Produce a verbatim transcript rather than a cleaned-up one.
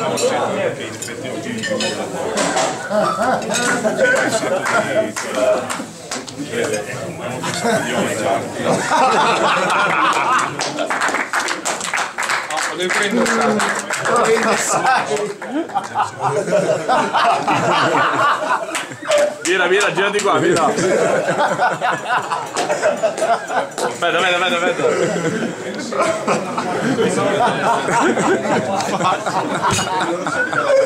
le prendo Mira, mira, girati qua, mira. Aspetta, aspetta, aspetta, aspetta.